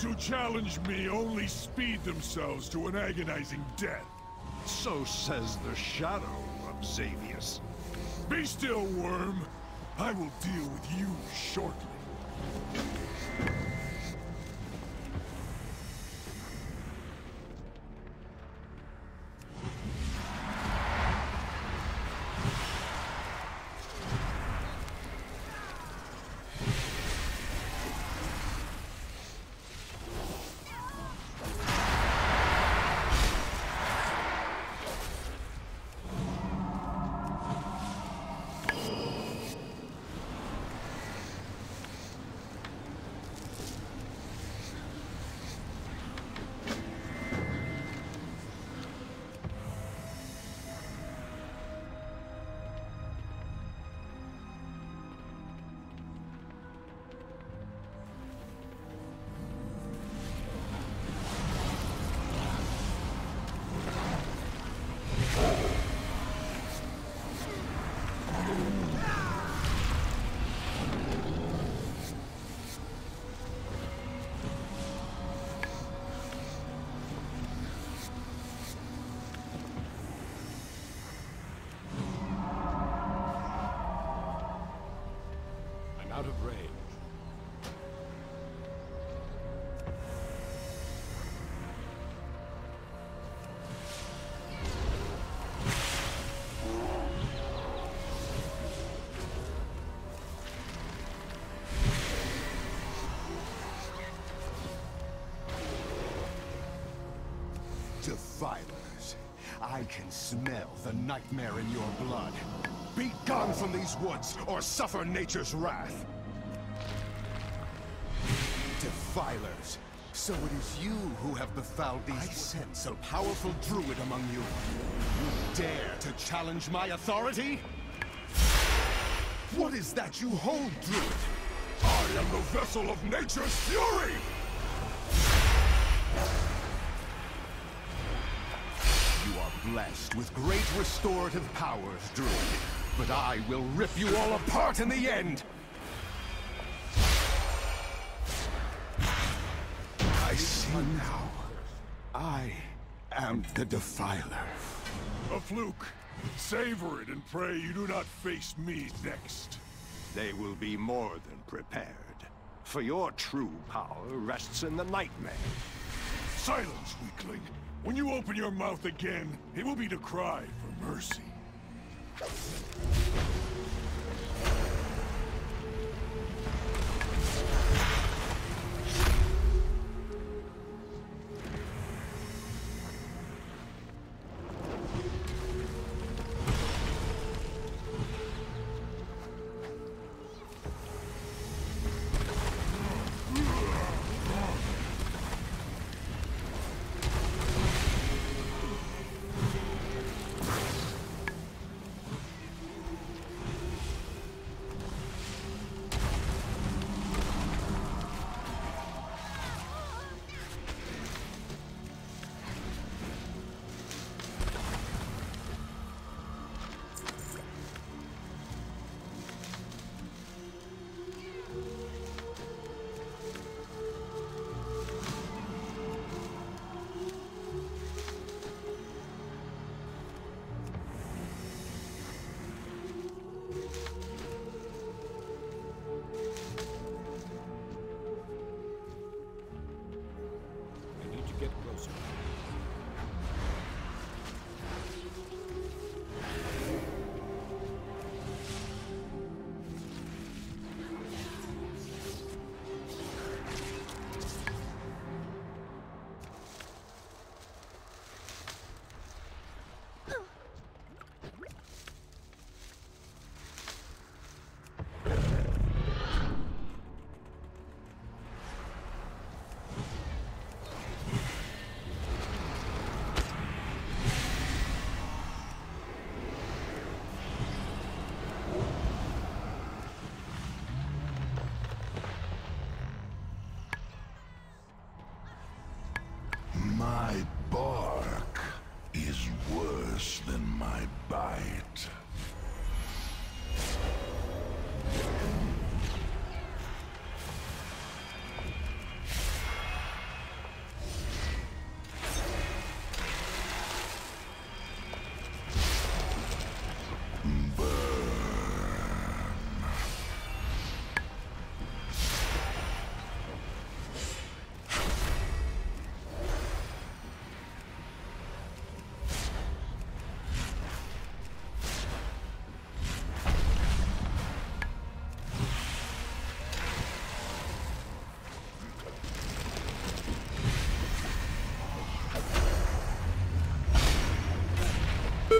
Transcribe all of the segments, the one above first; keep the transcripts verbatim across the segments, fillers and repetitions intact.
who challenge me only speed themselves to an agonizing death. So says the shadow of Xavius. Be still, worm. I will deal with you shortly. Out of range. Defilers, I can smell the nightmare in your blood. Be gone from these woods, or suffer nature's wrath! Defilers, so it is you who have befouled these... I sense a powerful druid among you. You dare to challenge my authority? What is that you hold, druid? I am the vessel of nature's fury! You are blessed with great restorative powers, druid. But I will rip you all apart in the end! I see now. I am the Defiler. A fluke. Savor it and pray you do not face me next. They will be more than prepared. For your true power rests in the nightmare. Silence, weakling. When you open your mouth again, it will be to cry for mercy. Get closer. My bark is worse than my bite.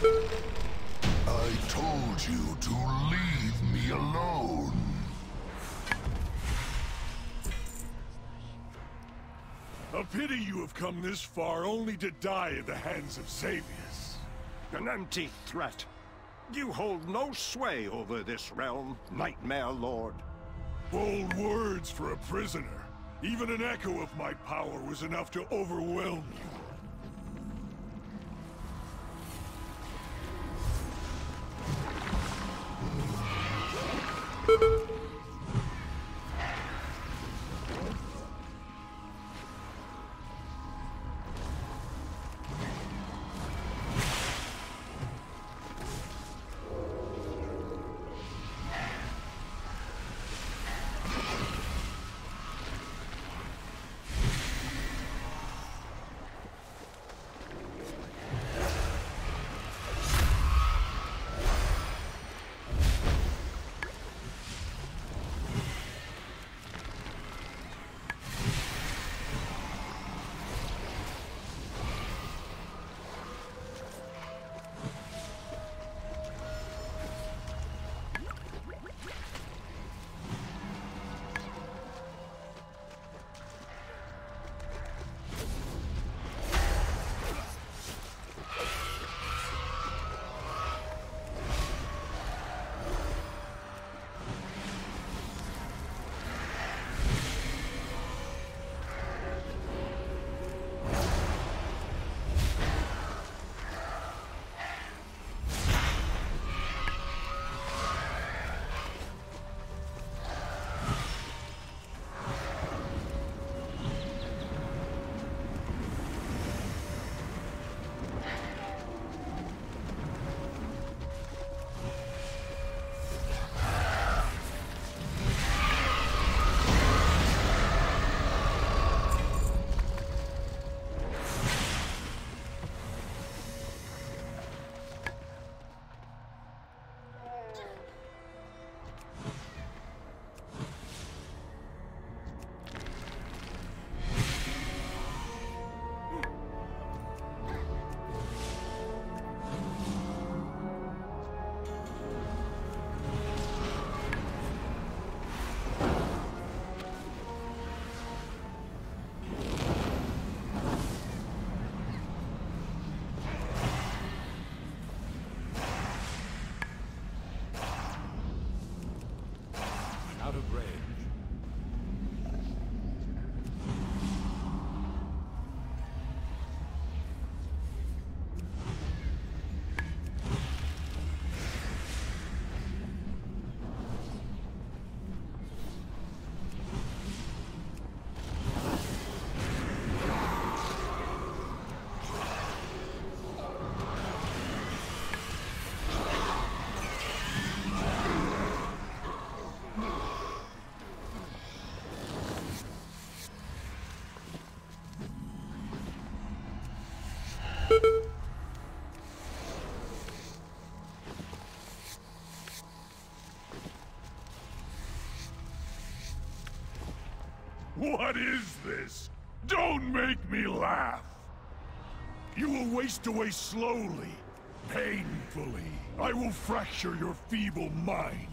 I told you to leave me alone. A pity you have come this far only to die at the hands of Xavius. An empty threat. You hold no sway over this realm, Nightmare Lord. Bold words for a prisoner. Even an echo of my power was enough to overwhelm you. Out of range. What is this? Don't make me laugh! You will waste away slowly, painfully. I will fracture your feeble mind.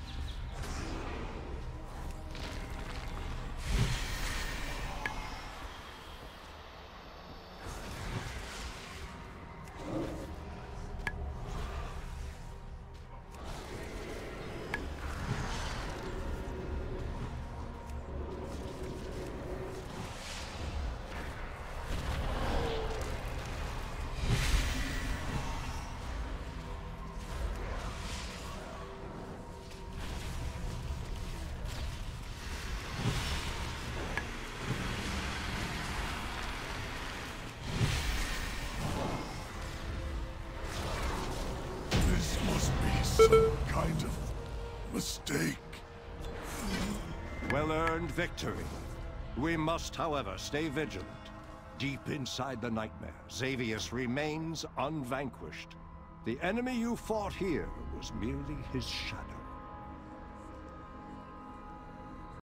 Some kind of mistake. Well-earned victory. We must, however, stay vigilant. Deep inside the Nightmare, Xavius remains unvanquished. The enemy you fought here was merely his shadow.